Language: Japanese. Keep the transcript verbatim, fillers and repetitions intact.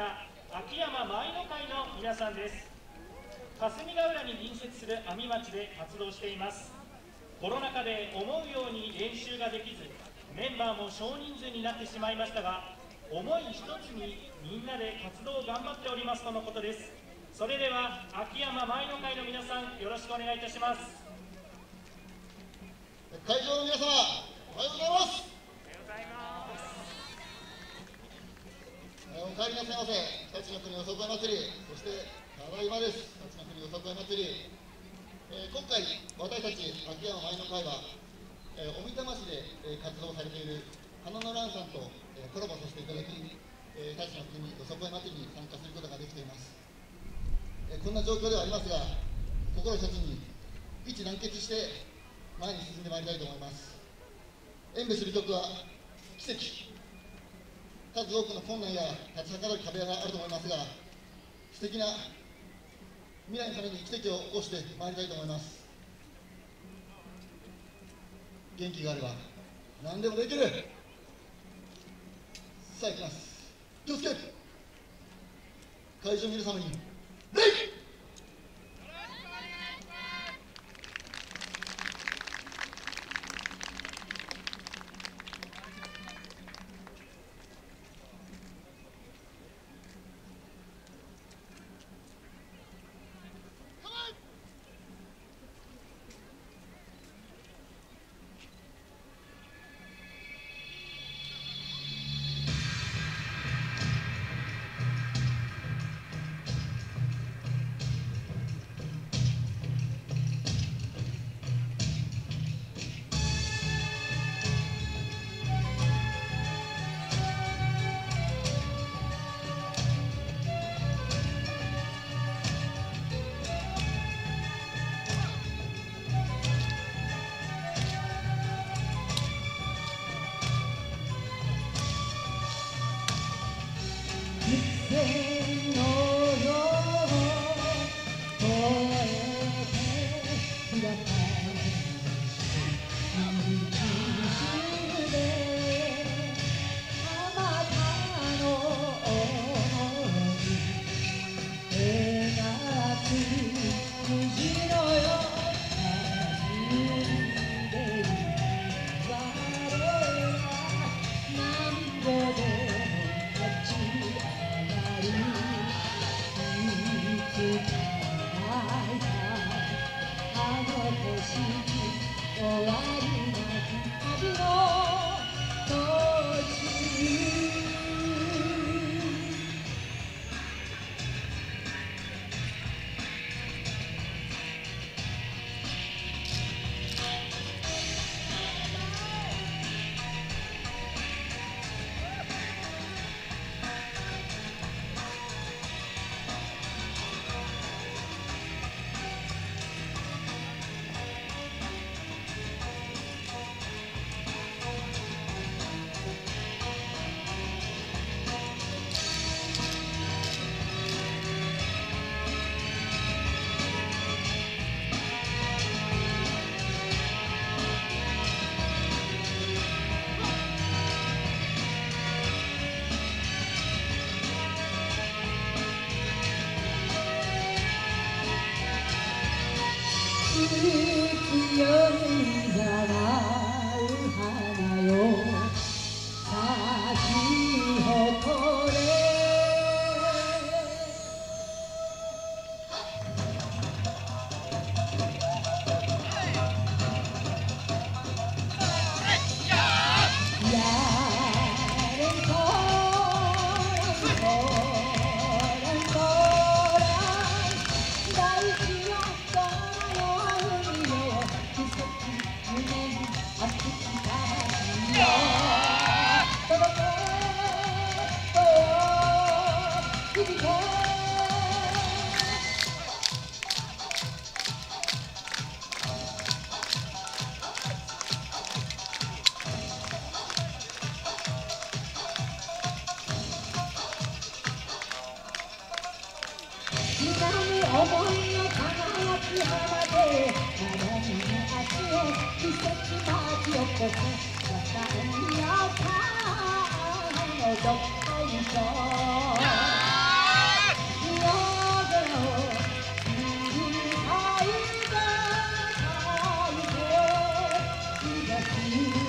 から秋山舞の会の皆さんです。霞ヶ浦に隣接する阿見町で活動しています。コロナ禍で思うように練習ができず、メンバーも少人数になってしまいましたが、思い一つにみんなで活動を頑張っておりますとのことです。それでは秋山舞の会の皆さん、よろしくお願いいたします。 会場の皆様、おはようございます。お帰りなさいませ。日立の国よさこい祭り、そしてただいまです。日立の国よさこい祭り、えー、今回私たち秋山舞の会は、えー、小美玉市で、えー、活動されている花の蘭さんと、えー、コラボさせていただき、えー、日立の国よさこい祭りに参加することができています。えー、こんな状況ではありますが、心一つに一致団結して前に進んでまいりたいと思います。演舞する曲は奇跡。数多くの困難や立ちはだかる壁があると思いますが、素敵な未来のために奇跡を起こしてまいりたいと思います。元気があれば何でもできる。さあ行きます。気をつけ。会場の皆様に礼。 どっこいしょき